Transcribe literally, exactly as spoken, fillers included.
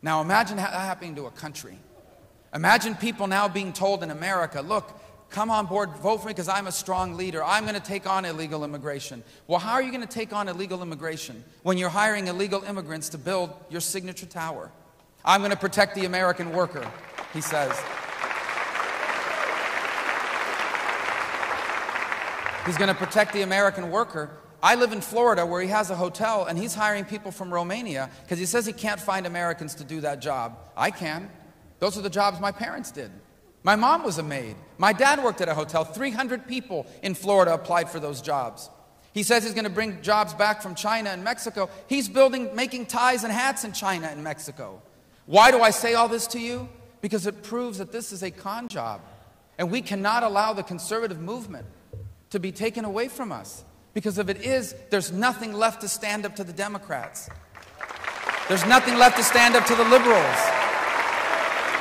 Now imagine that happening to a country. Imagine people now being told in America, look, come on board, vote for me because I'm a strong leader. I'm going to take on illegal immigration. Well, how are you going to take on illegal immigration when you're hiring illegal immigrants to build your signature tower? I'm going to protect the American worker, he says. He's going to protect the American worker. I live in Florida where he has a hotel and he's hiring people from Romania because he says he can't find Americans to do that job. I can. Those are the jobs my parents did. My mom was a maid. My dad worked at a hotel. three hundred people in Florida applied for those jobs. He says he's going to bring jobs back from China and Mexico. He's building, making ties and hats in China and Mexico. Why do I say all this to you? Because it proves that this is a con job. And we cannot allow the conservative movement to be taken away from us. Because if it is, there's nothing left to stand up to the Democrats. There's nothing left to stand up to the liberals.